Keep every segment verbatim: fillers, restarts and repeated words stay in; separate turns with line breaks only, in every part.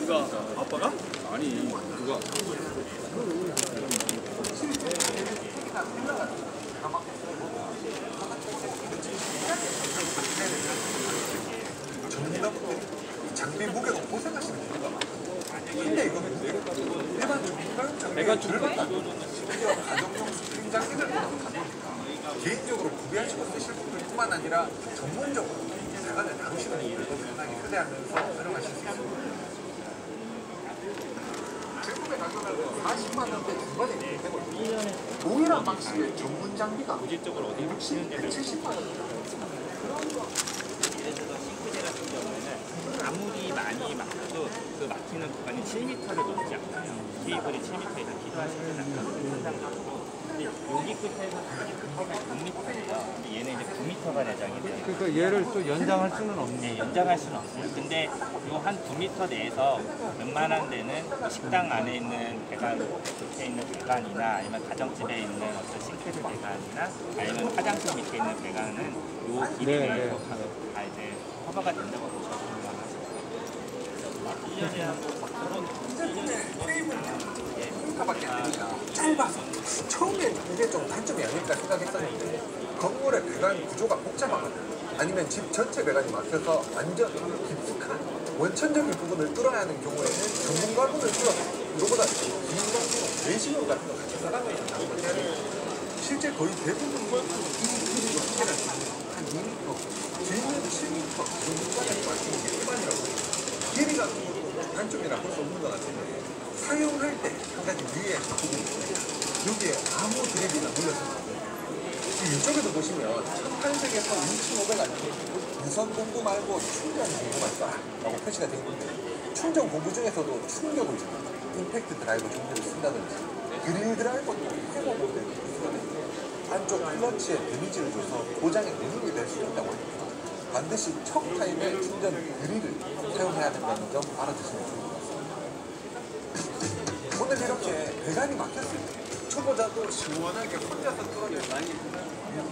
누가? 아빠가?
아니 누가?
전문가분들이 이 장비 무게로 고생하시는 경우가 많거든요. 근데 이거는 일반 장비의 절반도 안 돼요. 심지어 가정용 스프링 장비를 보다 보니까 개인적으로 구비하시고 쓰실 분들 뿐만 아니라 전문적으로 배관을 다루시는 분들도 상당히 휴대하면서 활용하실 수 있습니다. 제품의 가격은 사십만 원대 중반에 되고 있습니다. 동일한 방식의 전문 장비가
고질적으로 어디
육십, 백칠십만 원.
예를 들어서 싱크대 같은 경우에는 아무리 많이 막혀도 그 막히는 구간이 칠 미터를 넘지 않아요. 케이블이 칠 미터 이상 필요하시진 않거든요. 상당하고. 근데 여기 끝에서 여기 끝에가 육 미터예요. 근데 얘는 이제 구 미터가 내장이 돼요.
그러니까 얘를 또 연장할 수는 없네.
네, 연장할 수는 없어요. 근데 요 한 구 미터 내에서 웬만한 데는 식당 안에 있는 배관, 밑에 있는 배관이나 아니면 가정집에 있는 어떤 싱크대 배관이나 아니면 화장실 밑에 있는 배관은 요 길이
네,
내에서
네.
다 이제 커버가 된다고 보셔도 일 년에 한
밖에 안 되니까 짧아서 처음엔 이게 좀 단점이 아닐까 생각했었는데 건물의 배관 구조가 복잡하거든요. 아니면 집 전체 배관이 막혀서 완전 깊숙한 원천적인 부분을 뚫어야 하는 경우에는 전문가분을 뚫어서 이거보다 긴 방식으로 내시경 같은 거 같이 나가면 나온 건데 실제 거의 대부분 이 길이로 해를 한 이 미터, 길이는 칠 미터 전문가들이 말씀인 게 일반이라고 해요. 길이 같은 것도 단점이라 볼 수 없는 것 같은데 사용할 때 한 가지 유의해야 할 부분이 있습니다. 여기에 아무 드랩이나 물려서 이쪽에도 보시면 천팔백에서 이천오백 알피 무선 공구 말고 충전 공구만 쏴라고 표시가 되어 있는데 충전 공구 중에서도 충격을 주는 임팩트 드라이브 종류를 쓴다든지 그릴 드라이버도 해보 모델이 있거든요. 안쪽 클러치에 데미지를 줘서 고장의 원인이 될 수 있다고 합니다. 반드시 척 타임에 충전 그릴을 사용해야 된다는 점 알아두시면 좋을 것 같습니다. 오늘 이렇게 배관이 막혔을 때 초보자도 시원하게 혼자서 뚫어낼 수 있는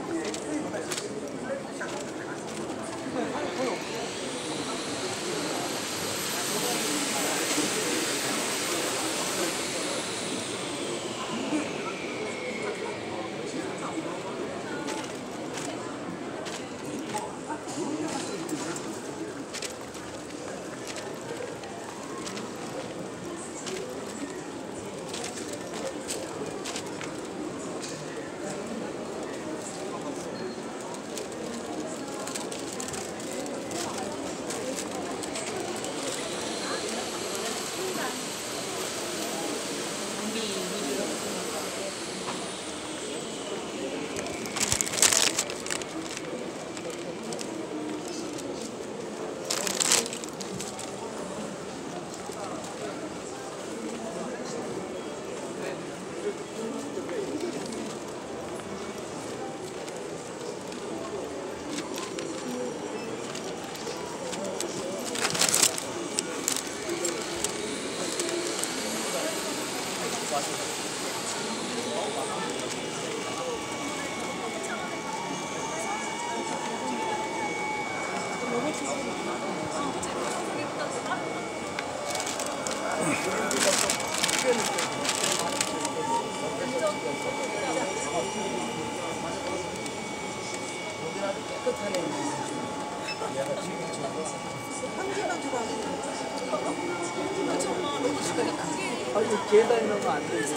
계단 넣으면 안 되지.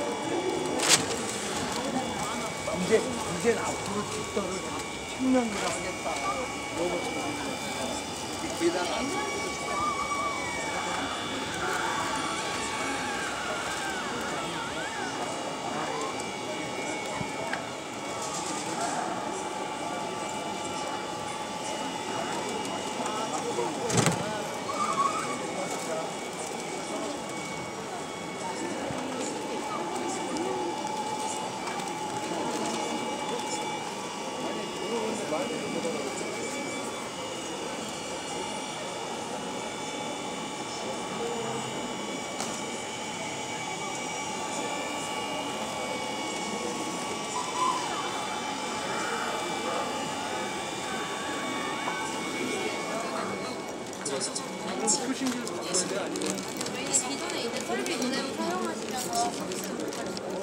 이제, 이젠 앞으로 뒷덜을 다 평면으로 하겠다. 계단 안 돼. 표신기를 바꿔야 돼 아니면
기존에 있는 설비 그대로 사용하시면서 서비스를 못 하는